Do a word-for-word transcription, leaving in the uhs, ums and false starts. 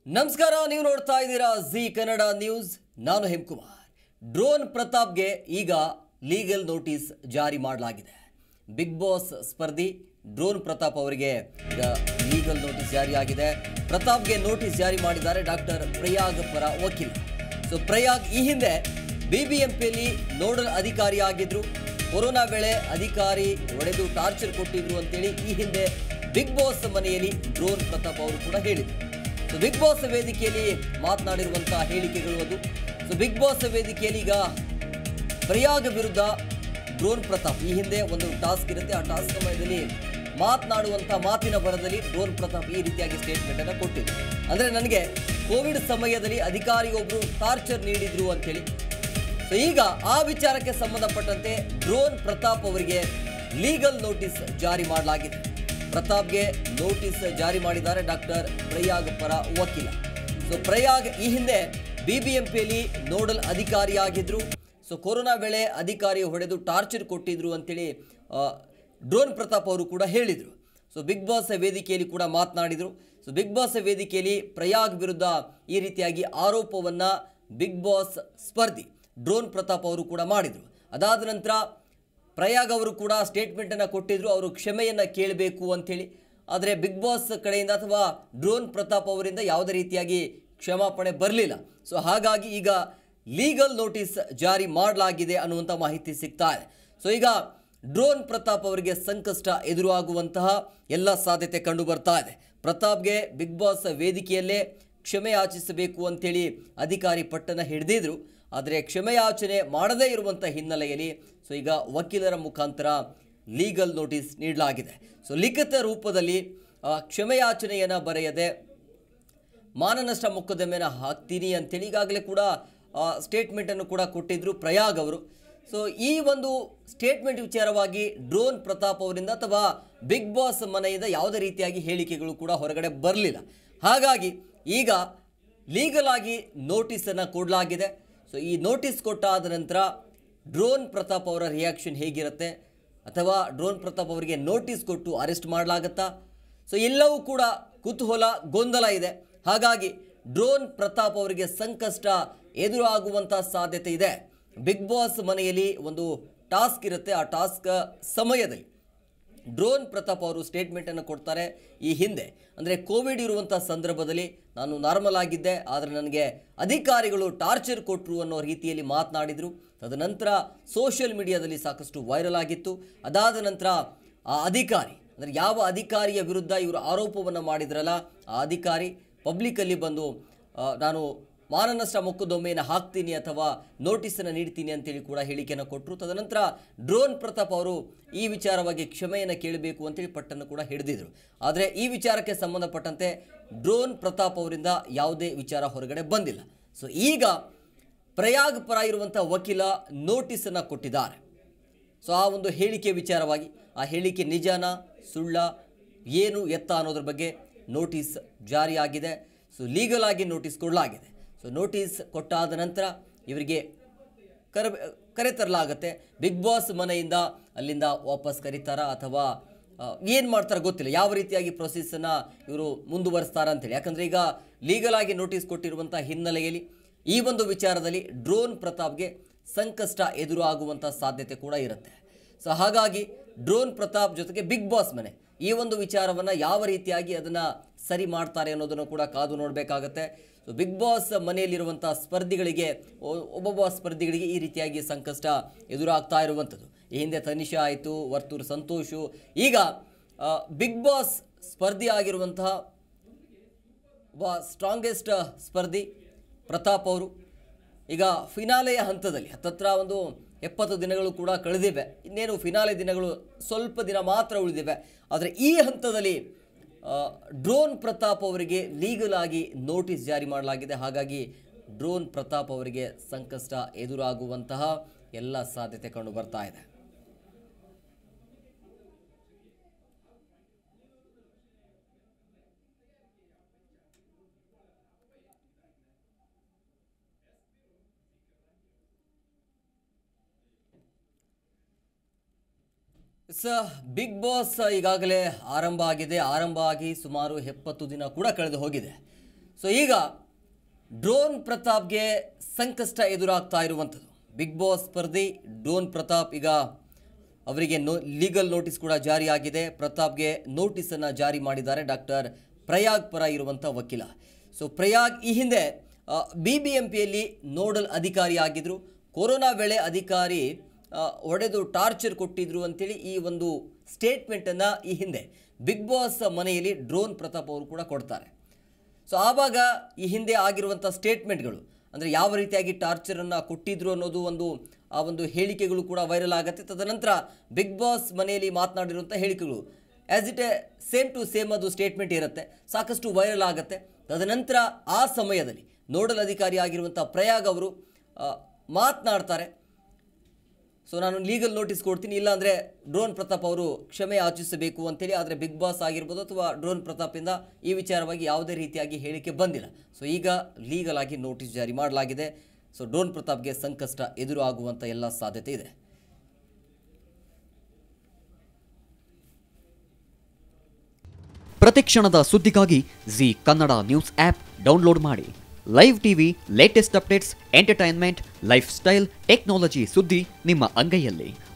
ನಮಸ್ಕಾರ, ನೀವು ನೋಡ್ತಾ ಇದ್ದೀರಾ ಜಿ ಕನ್ನಡ ನ್ಯೂಸ್. ನಾನು ಹೇಮಕುಮಾರ್. ಡ್ರೋನ್ ಪ್ರತಾಪ್ಗೆ ಈಗ ಲೀಗಲ್ ನೋಟಿಸ್ ಜಾರಿ ಮಾಡಲಾಗಿದೆ. ಬಿಗ್ ಬಾಸ್ ಸ್ಪರ್ಧಿ ಡ್ರೋನ್ ಪ್ರತಾಪ್ ಅವರಿಗೆ ಈಗ ಲೀಗಲ್ ನೋಟಿಸ್ ಜಾರಿಯಾಗಿದೆ. ಪ್ರತಾಪ್ಗೆ ನೋಟಿಸ್ ಜಾರಿ ಮಾಡಿದ್ದಾರೆ ಡಾಕ್ಟರ್ ಪ್ರಯಾಗ್ ಪರ ವಕೀಲ. ಸೊ ಪ್ರಯಾಗ್ ಈ ಹಿಂದೆ ಬಿಬಿಎಂಪಿಯಲ್ಲಿ ನೋಡಲ್ ಅಧಿಕಾರಿಯಾಗಿದ್ರು. ಕೊರೋನಾ ವೇಳೆ ಅಧಿಕಾರಿ ಹೊಡೆದು ಟಾರ್ಚರ್ ಕೊಟ್ಟಿದ್ರು ಅಂತೇಳಿ ಈ ಹಿಂದೆ ಬಿಗ್ ಬಾಸ್ ಮನೆಯಲ್ಲಿ ಡ್ರೋನ್ ಪ್ರತಾಪ್ ಅವರು ಕೂಡ ಹೇಳಿದರು. ಸೊ ಬಿಗ್ ಬಾಸ್ ವೇದಿಕೆಯಲ್ಲಿ ಮಾತನಾಡಿರುವಂತಹ ಹೇಳಿಕೆಗಳು ಅದು. ಸೊ ಬಿಗ್ ಬಾಸ್ ವೇದಿಕೆಯಲ್ಲಿ ಈಗ ಪ್ರಯಾಗ್ ವಿರುದ್ಧ ಡ್ರೋನ್ ಪ್ರತಾಪ್ ಈ ಹಿಂದೆ ಒಂದು ಟಾಸ್ಕ್ ಇರುತ್ತೆ. ಆ ಟಾಸ್ಕ್ ಸಮಯದಲ್ಲಿ ಮಾತನಾಡುವಂಥ ಮಾತಿನ ಬರದಲ್ಲಿ ಡ್ರೋನ್ ಪ್ರತಾಪ್ ಈ ರೀತಿಯಾಗಿ ಸ್ಟೇಟ್ಮೆಂಟ್ ಅನ್ನು ಕೊಟ್ಟಿದ್ರು. ಅಂದರೆ ನನಗೆ ಕೋವಿಡ್ ಸಮಯದಲ್ಲಿ ಅಧಿಕಾರಿಯೊಬ್ಬರು ಟಾರ್ಚರ್ ನೀಡಿದ್ರು ಅಂತೇಳಿ. ಸೊ ಈಗ ಆ ವಿಚಾರಕ್ಕೆ ಸಂಬಂಧಪಟ್ಟಂತೆ ಡ್ರೋನ್ ಪ್ರತಾಪ್ ಅವರಿಗೆ ಲೀಗಲ್ ನೋಟಿಸ್ ಜಾರಿ ಮಾಡಲಾಗಿದೆ. ಪ್ರತಾಪ್ಗೆ ನೋಟಿಸ್ ಜಾರಿ ಮಾಡಿದ್ದಾರೆ ಡಾಕ್ಟರ್ ಪ್ರಯಾಗ್ ಪರ ವಕೀಲ. ಸೊ ಪ್ರಯಾಗ್ ಈ ಹಿಂದೆ ಬಿಬಿಎಂಪಿಯಲ್ಲಿ ನೋಡಲ್ ಅಧಿಕಾರಿಯಾಗಿದ್ರು. ಸೊ ಕೊರೋನಾ ವೇಳೆ ಅಧಿಕಾರಿ ಹೊಡೆದು ಟಾರ್ಚರ್ ಕೊಟ್ಟಿದ್ರು ಅಂತೇಳಿ ಡ್ರೋನ್ ಪ್ರತಾಪ್ ಅವರು ಕೂಡ ಹೇಳಿದರು. ಸೊ ಬಿಗ್ ಬಾಸ್ ವೇದಿಕೆಯಲ್ಲಿ ಕೂಡ ಮಾತನಾಡಿದರು. ಸೊ ಬಿಗ್ ಬಾಸ್ ವೇದಿಕೆಯಲ್ಲಿ ಪ್ರಯಾಗ್ ವಿರುದ್ಧ ಈ ರೀತಿಯಾಗಿ ಆರೋಪವನ್ನು ಬಿಗ್ ಬಾಸ್ ಸ್ಪರ್ಧಿ ಡ್ರೋನ್ ಪ್ರತಾಪ್ ಅವರು ಕೂಡ ಮಾಡಿದರು. ಅದಾದ ನಂತರ ಪ್ರಯಾಗ್ ಅವರು ಕೂಡ ಸ್ಟೇಟ್ಮೆಂಟನ್ನು ಕೊಟ್ಟಿದ್ರು, ಅವರು ಕ್ಷಮೆಯನ್ನು ಕೇಳಬೇಕು ಅಂಥೇಳಿ. ಆದರೆ ಬಿಗ್ ಬಾಸ್ ಕಡೆಯಿಂದ ಅಥವಾ ಡ್ರೋನ್ ಪ್ರತಾಪ್ ಅವರಿಂದ ಯಾವುದೇ ರೀತಿಯಾಗಿ ಕ್ಷಮಾಪಣೆ ಬರಲಿಲ್ಲ. ಸೊ ಹಾಗಾಗಿ ಈಗ ಲೀಗಲ್ ನೋಟಿಸ್ ಜಾರಿ ಮಾಡಲಾಗಿದೆ ಅನ್ನುವಂಥ ಮಾಹಿತಿ ಸಿಗ್ತಾ ಇದೆ. ಸೊ ಈಗ ಡ್ರೋನ್ ಪ್ರತಾಪ್ ಅವರಿಗೆ ಸಂಕಷ್ಟ ಎದುರಾಗುವಂತಹ ಎಲ್ಲ ಸಾಧ್ಯತೆ ಕಂಡು ಬರ್ತಾ ಇದೆ. ಪ್ರತಾಪ್ಗೆ ಬಿಗ್ ಬಾಸ್ ವೇದಿಕೆಯಲ್ಲೇ ಕ್ಷಮೆ ಯಾಚಿಸಬೇಕು ಅಂಥೇಳಿ ಅಧಿಕಾರಿ ಪಟ್ಟನ್ನು ಹಿಡಿದಿದ್ರು. ಆದರೆ ಕ್ಷಮೆಯಾಚನೆ ಮಾಡದೇ ಇರುವಂಥ ಹಿನ್ನೆಲೆಯಲ್ಲಿ ಸೊ ಈಗ ವಕೀಲರ ಮುಖಾಂತರ ಲೀಗಲ್ ನೋಟಿಸ್ ನೀಡಲಾಗಿದೆ. ಸೊ ಲಿಖಿತ ರೂಪದಲ್ಲಿ ಕ್ಷಮೆಯಾಚನೆಯನ್ನು ಬರೆಯದೆ ಮಾನನಷ್ಟ ಮೊಕದ್ದಮೆಯನ್ನು ಹಾಕ್ತೀನಿ ಅಂತೇಳಿ ಈಗಾಗಲೇ ಕೂಡ ಸ್ಟೇಟ್ಮೆಂಟನ್ನು ಕೂಡ ಕೊಟ್ಟಿದ್ದರು ಪ್ರಯಾಗ್ ಅವರು. ಸೊ ಈ ಒಂದು ಸ್ಟೇಟ್ಮೆಂಟ್ ವಿಚಾರವಾಗಿ ಡ್ರೋನ್ ಪ್ರತಾಪ್ ಅವರಿಂದ ಅಥವಾ ಬಿಗ್ ಬಾಸ್ ಮನೆಯಿಂದ ಯಾವುದೇ ರೀತಿಯಾಗಿ ಹೇಳಿಕೆಗಳು ಕೂಡ ಹೊರಗಡೆ ಬರಲಿಲ್ಲ. ಹಾಗಾಗಿ ಈಗ ಲೀಗಲ್ ಆಗಿ ನೋಟಿಸನ್ನು ಕೊಡಲಾಗಿದೆ. ಸೊ ಈ ನೋಟಿಸ್ ಕೊಟ್ಟಾದ ನಂತರ ಡ್ರೋನ್ ಪ್ರತಾಪ್ ಅವರ ರಿಯಾಕ್ಷನ್ ಹೇಗಿರುತ್ತೆ, ಅಥವಾ ಡ್ರೋನ್ ಪ್ರತಾಪ್ ಅವರಿಗೆ ನೋಟಿಸ್ ಕೊಟ್ಟು ಅರೆಸ್ಟ್ ಮಾಡಲಾಗತ್ತಾ? ಸೊ ಎಲ್ಲವೂ ಕೂಡ ಕುತೂಹಲ, ಗೊಂದಲ ಇದೆ. ಹಾಗಾಗಿ ಡ್ರೋನ್ ಪ್ರತಾಪ್ ಅವರಿಗೆ ಸಂಕಷ್ಟ ಎದುರಾಗುವಂಥ ಸಾಧ್ಯತೆ ಇದೆ. ಬಿಗ್ ಬಾಸ್ ಮನೆಯಲ್ಲಿ ಒಂದು ಟಾಸ್ಕ್ ಇರುತ್ತೆ. ಆ ಟಾಸ್ಕ್ ಸಮಯದಲ್ಲಿ ಡ್ರೋನ್ ಪ್ರತಾಪ್ ಅವರು ಸ್ಟೇಟ್ಮೆಂಟನ್ನು ಕೊಡ್ತಾರೆ. ಈ ಹಿಂದೆ ಅಂದರೆ ಕೋವಿಡ್ ಇರುವಂಥ ಸಂದರ್ಭದಲ್ಲಿ ನಾನು ನಾರ್ಮಲ್ ಆಗಿದ್ದೆ, ಆದರೆ ನನಗೆ ಅಧಿಕಾರಿಗಳು ಟಾರ್ಚರ್ ಕೊಟ್ಟರು ಅನ್ನೋ ರೀತಿಯಲ್ಲಿ ಮಾತನಾಡಿದರು. ತದನಂತರ ಸೋಷಿಯಲ್ ಮೀಡಿಯಾದಲ್ಲಿ ಸಾಕಷ್ಟು ವೈರಲ್ ಆಗಿತ್ತು. ಅದಾದ ನಂತರ ಆ ಅಧಿಕಾರಿ ಅಂದರೆ ಯಾವ ಅಧಿಕಾರಿಯ ವಿರುದ್ಧ ಇವರು ಆರೋಪವನ್ನು ಮಾಡಿದ್ರಲ್ಲ, ಆ ಅಧಿಕಾರಿ ಪಬ್ಲಿಕ್ಕಲ್ಲಿ ಬಂದು ನಾನು ಮಾನನಷ್ಟ ಮೊಕದ್ದಮೆಯನ್ನು ಹಾಕ್ತೀನಿ ಅಥವಾ ನೋಟಿಸನ್ನು ನೀಡ್ತೀನಿ ಅಂತೇಳಿ ಕೂಡ ಹೇಳಿಕೆಯನ್ನು ಕೊಟ್ಟರು. ತದನಂತರ ಡ್ರೋನ್ ಪ್ರತಾಪ್ ಅವರು ಈ ವಿಚಾರವಾಗಿ ಕ್ಷಮೆಯನ್ನು ಕೇಳಬೇಕು ಅಂತೇಳಿ ಪಟ್ಟನ್ನು ಕೂಡ ಹಿಡಿದಿದ್ರು. ಆದರೆ ಈ ವಿಚಾರಕ್ಕೆ ಸಂಬಂಧಪಟ್ಟಂತೆ ಡ್ರೋನ್ ಪ್ರತಾಪ್ ಅವರಿಂದ ಯಾವುದೇ ವಿಚಾರ ಹೊರಗಡೆ ಬಂದಿಲ್ಲ. ಸೊ ಈಗ ಪ್ರಯಾಗ್ ಪರ ಇರುವಂಥ ವಕೀಲ ನೋಟಿಸನ್ನು ಕೊಟ್ಟಿದ್ದಾರೆ. ಸೊ ಆ ಒಂದು ಹೇಳಿಕೆ ವಿಚಾರವಾಗಿ ಆ ಹೇಳಿಕೆ ನಿಜಾನ ಸುಳ್ಳ ಏನು ಎತ್ತ ಅನ್ನೋದ್ರ ಬಗ್ಗೆ ನೋಟಿಸ್ ಜಾರಿಯಾಗಿದೆ. ಸೊ ಲೀಗಲ್ ಆಗಿ ನೋಟಿಸ್ ಕೊಡಲಾಗಿದೆ. ಸೊ ನೋಟಿಸ್ ಕೊಟ್ಟಾದ ನಂತರ ಇವರಿಗೆ ಕರೆ ಕರೆ ತರಲಾಗುತ್ತೆ. ಬಿಗ್ ಬಾಸ್ ಮನೆಯಿಂದ ಅಲ್ಲಿಂದ ವಾಪಸ್ ಕರೀತಾರ ಅಥವಾ ಏನು ಮಾಡ್ತಾರೆ ಗೊತ್ತಿಲ್ಲ, ಯಾವ ರೀತಿಯಾಗಿ ಪ್ರೊಸೆಸನ್ನು ಇವರು ಮುಂದುವರಿಸ್ತಾರ ಅಂತೇಳಿ. ಯಾಕಂದರೆ ಈಗ ಲೀಗಲ್ ಆಗಿ ನೋಟಿಸ್ ಕೊಟ್ಟಿರುವಂಥ ಹಿನ್ನೆಲೆಯಲ್ಲಿ ಈ ಒಂದು ವಿಚಾರದಲ್ಲಿ ಡ್ರೋನ್ ಪ್ರತಾಪ್ಗೆ ಸಂಕಷ್ಟ ಎದುರಾಗುವಂಥ ಸಾಧ್ಯತೆ ಕೂಡ ಇರುತ್ತೆ. ಸೊ ಹಾಗಾಗಿ ಡ್ರೋನ್ ಪ್ರತಾಪ್ ಜೊತೆಗೆ ಬಿಗ್ ಬಾಸ್ ಮನೆ ಈ ಒಂದು ವಿಚಾರವನ್ನು ಯಾವ ರೀತಿಯಾಗಿ ಅದನ್ನು ಸರಿ ಮಾಡ್ತಾರೆ ಅನ್ನೋದನ್ನು ಕೂಡ ಕಾದು ನೋಡಬೇಕಾಗತ್ತೆ. ಸೊ ಬಿಗ್ ಬಾಸ್ ಮನೆಯಲ್ಲಿರುವಂಥ ಸ್ಪರ್ಧಿಗಳಿಗೆ ಒಬ್ಬೊಬ್ಬ ಸ್ಪರ್ಧಿಗಳಿಗೆ ಈ ರೀತಿಯಾಗಿ ಸಂಕಷ್ಟ ಎದುರಾಗ್ತಾ ಇರುವಂಥದ್ದು. ಈ ಹಿಂದೆ ತನಿಷಾ ಆಯಿತು, ವರ್ತೂರು ಸಂತೋಷು, ಈಗ ಬಿಗ್ ಬಾಸ್ ಸ್ಪರ್ಧಿ ಆಗಿರುವಂತಹ ಒಬ್ಬ ಸ್ಟ್ರಾಂಗೆಸ್ಟ್ ಸ್ಪರ್ಧಿ ಪ್ರತಾಪ್ ಅವರು ಈಗ ಫಿನಾಲೆಯ ಹಂತದಲ್ಲಿ ಹತ್ತತ್ರ ಒಂದು ಎಪ್ಪತ್ತು ದಿನಗಳು ಕೂಡ ಕಳೆದಿವೆ. ಇನ್ನೇನು ಫಿನಾಲೆ ದಿನಗಳು ಸ್ವಲ್ಪ ದಿನ ಮಾತ್ರ ಉಳಿದಿವೆ. ಆದರೆ ಈ ಹಂತದಲ್ಲಿ ಡ್ರೋನ್ ಪ್ರತಾಪ್ ಅವರಿಗೆ ಲೀಗಲ್ ಆಗಿ ನೋಟಿಸ್ ಜಾರಿ ಮಾಡಲಾಗಿದೆ. ಹಾಗಾಗಿ ಡ್ರೋನ್ ಪ್ರತಾಪ್ ಅವರಿಗೆ ಸಂಕಷ್ಟ ಎದುರಾಗುವಂತಹ ಎಲ್ಲ ಸಾಧ್ಯತೆ ಕಂಡು ಬರ್ತಾ ಇದೆ. ಸ ಬಿಗ್ ಬಾಸ್ ಈಗಾಗಲೇ ಆರಂಭ ಆಗಿದೆ. ಆರಂಭ ಆಗಿ ಸುಮಾರು ಎಪ್ಪತ್ತು ದಿನ ಕೂಡ ಕಳೆದು ಹೋಗಿದೆ. ಸೊ ಈಗ ಡ್ರೋನ್ ಪ್ರತಾಪ್ಗೆ ಸಂಕಷ್ಟ ಎದುರಾಗ್ತಾ ಇರುವಂಥದ್ದು. ಬಿಗ್ ಬಾಸ್ ಸ್ಪರ್ಧಿ ಡ್ರೋನ್ ಪ್ರತಾಪ್ ಈಗ ಅವರಿಗೆ ನೋ ಲೀಗಲ್ ನೋಟಿಸ್ ಕೂಡ ಜಾರಿಯಾಗಿದೆ. ಪ್ರತಾಪ್ಗೆ ನೋಟಿಸನ್ನು ಜಾರಿ ಮಾಡಿದ್ದಾರೆ ಡಾಕ್ಟರ್ ಪ್ರಯಾಗ್ ಪರ ಇರುವಂಥ ವಕೀಲ. ಸೊ ಪ್ರಯಾಗ್ ಈ ಹಿಂದೆ ಬಿ ಬಿ ಎಂ ಪಿಯಲ್ಲಿ ನೋಡಲ್ ಅಧಿಕಾರಿ ಆಗಿದ್ದರು. ಕೊರೋನಾ ವೇಳೆ ಅಧಿಕಾರಿ ಹೊಡೆದು ಟಾರ್ಚರ್ ಕೊಟ್ಟಿದ್ರು ಅಂತೇಳಿ ಈ ಒಂದು ಸ್ಟೇಟ್ಮೆಂಟನ್ನು ಈ ಹಿಂದೆ ಬಿಗ್ ಬಾಸ್ ಮನೆಯಲ್ಲಿ ಡ್ರೋನ್ ಪ್ರತಾಪ್ ಅವರು ಕೂಡ ಕೊಡ್ತಾರೆ. ಸೊ ಆವಾಗ ಈ ಹಿಂದೆ ಆಗಿರುವಂಥ ಸ್ಟೇಟ್ಮೆಂಟ್ಗಳು ಅಂದರೆ ಯಾವ ರೀತಿಯಾಗಿ ಟಾರ್ಚರನ್ನು ಕೊಟ್ಟಿದ್ರು ಅನ್ನೋದು ಒಂದು ಆ ಒಂದು ಹೇಳಿಕೆಗಳು ಕೂಡ ವೈರಲ್ ಆಗುತ್ತೆ. ತದನಂತರ ಬಿಗ್ ಬಾಸ್ ಮನೆಯಲ್ಲಿ ಮಾತನಾಡಿರುವಂಥ ಹೇಳಿಕೆಗಳು as it a same to same ಅದು ಸ್ಟೇಟ್ಮೆಂಟ್ ಇರುತ್ತೆ, ಸಾಕಷ್ಟು ವೈರಲ್ ಆಗುತ್ತೆ. ತದನಂತರ ಆ ಸಮಯದಲ್ಲಿ ನೋಡಲ್ ಅಧಿಕಾರಿ ಆಗಿರುವಂಥ ಪ್ರಯಾಗ್ ಅವರು ಮಾತನಾಡ್ತಾರೆ. ಸೊ ನಾನು ಲೀಗಲ್ ನೋಟಿಸ್ ಕೊಡ್ತೀನಿ, ಇಲ್ಲಾಂದರೆ ಡ್ರೋನ್ ಪ್ರತಾಪ್ ಅವರು ಕ್ಷಮೆ ಯಾಚಿಸಬೇಕು ಅಂತೇಳಿ. ಆದರೆ ಬಿಗ್ ಬಾಸ್ ಆಗಿರ್ಬೋದು ಅಥವಾ ಡ್ರೋನ್ ಪ್ರತಾಪಿಂದ ಈ ವಿಚಾರವಾಗಿ ಯಾವುದೇ ರೀತಿಯಾಗಿ ಹೇಳಿಕೆ ಬಂದಿಲ್ಲ. ಸೊ ಈಗ ಲೀಗಲ್ ಆಗಿ ನೋಟಿಸ್ ಜಾರಿ ಮಾಡಲಾಗಿದೆ. ಸೊ ಡ್ರೋನ್ ಪ್ರತಾಪ್ಗೆ ಸಂಕಷ್ಟ ಎದುರು ಆಗುವಂಥ ಎಲ್ಲ ಸಾಧ್ಯತೆ ಇದೆ. ಪ್ರತಿಕ್ಷಣದ ಸುದ್ದಿಗಾಗಿ Zee Kannada news app download ಮಾಡಿ. Live TV, latest updates, entertainment, lifestyle, technology ಸುದ್ದಿ ನಿಮ್ಮ ಅಂಗೈಯಲ್ಲಿ.